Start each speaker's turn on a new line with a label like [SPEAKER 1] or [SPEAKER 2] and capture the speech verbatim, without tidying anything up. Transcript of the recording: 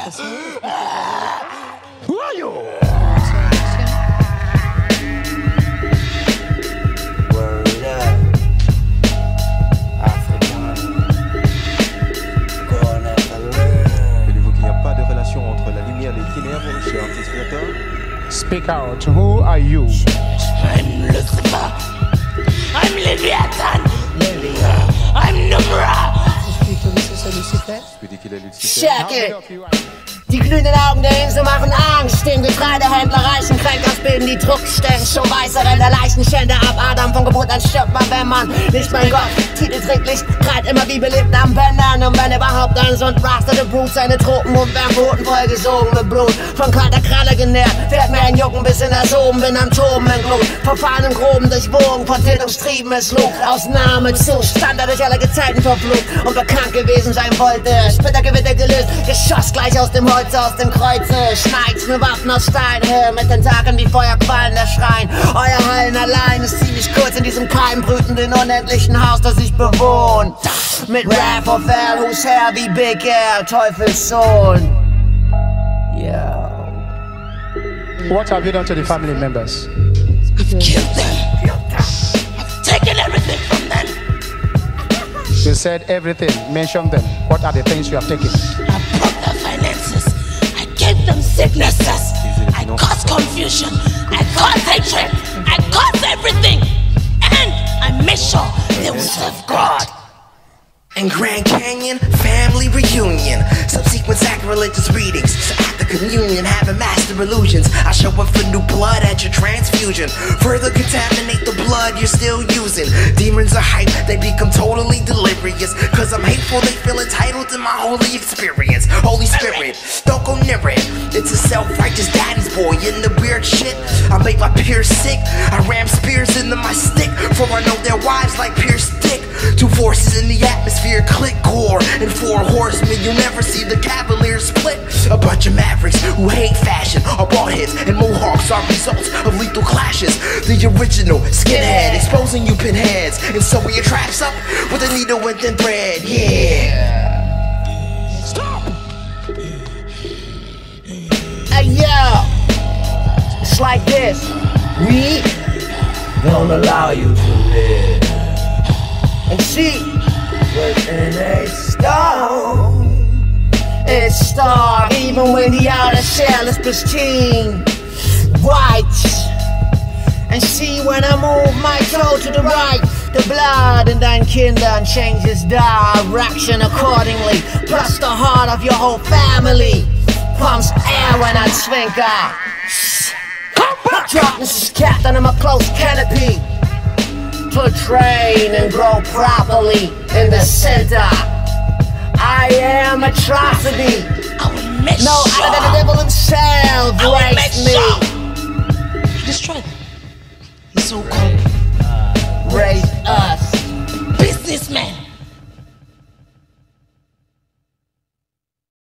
[SPEAKER 1] Who are you?
[SPEAKER 2] Word up. Africain.
[SPEAKER 3] Voulez-vous qu'il n'y a pas de relation entre la lumière et les ténèbres, cher artiste créateur?
[SPEAKER 1] Speak out. Who are you?
[SPEAKER 2] I'm Lucifer. I'm Leviathan. I'm Numra. Check it. Die glühenden Augen der Insel machen Angst. Den Getreidehändler reichen Kränker bilden die Druckstellen. Schon weiße Ränder, Leichenschände ab Adam. Von Geburt an stirbt man, wenn man nicht mein Gott. Titelträglich, breit immer wie belebt am Bändern. Und wenn überhaupt dann so ein Rastete Brut seine Tropen und Bärboten vollgesogen mit Blut. Von kalter Kralle genährt, fährt mir ein Jucken bis in das Oben. Bin am Toben in Glut, verfahren im Groben durchwogen. Von Tiltungstrieben ist Lug, Ausnahmezustand, der durch alle Gezeiten verflucht und bekannt gewesen sein wollte. Splittergewitter gelöst, Geschoss gleich aus dem Holz. Aus dem Kreuze schneit's mir Waffen aus Stein, hör mit Tentakeln wie Feuerquallen der Schrein. Euer Hallen allein ist ziemlich kurz in diesem keimbrütenden, unendlichen Haus, das ich bewohne. Mit Wrath of Hell, whose hair wie Big L, Teufels Sohn. Yo.
[SPEAKER 1] What have you done to the family members?
[SPEAKER 2] I've killed them. I've taken everything from them.
[SPEAKER 1] You said everything. Mention them. What are the things you have taken?
[SPEAKER 2] I broke their finances. I gave them sicknesses. I caused confusion. I caused hatred. I caused everything. And I made sure they would serve God.
[SPEAKER 4] In Grand Canyon, family reunion. Subsequent sacrilegious readings. So at the communion, having master illusions. I show up for new blood at your transfusion. Further contaminate the blood you're still using. Demons are hype, they become totally delirious. Cause I'm hateful, they feel entitled to my holy experience. Holy Spirit, don't go near it. It's a self-righteous daddy's boy in the weird shit. I make my peers sick. I ram spears into my stick. For I know their wives like Pierce Dick. Two forces in the atmosphere, click core. And four horsemen, you'll never see the Cavaliers split. A bunch of mavericks who hate fashion. Our bald heads and mohawks are results of lethal clashes. The original skinhead exposing you pinheads. And so your traps up with a needle and thin thread. Yeah.
[SPEAKER 2] Stop. Hey yo, it's like this. We don't allow you to live. And see, within a stone, it's stark, even when the outer shell is pristine, white. And see, when I move my toe to the right, the blood in dein Kindern changes direction accordingly. Plus the heart of your whole family pumps air when I zwinker. Darkness is capped under my close canopy to train and grow properly in the center. I am atrocity. I will make no, sure. No, the devil himself raised me.
[SPEAKER 5] Sure. Destroy them. So-called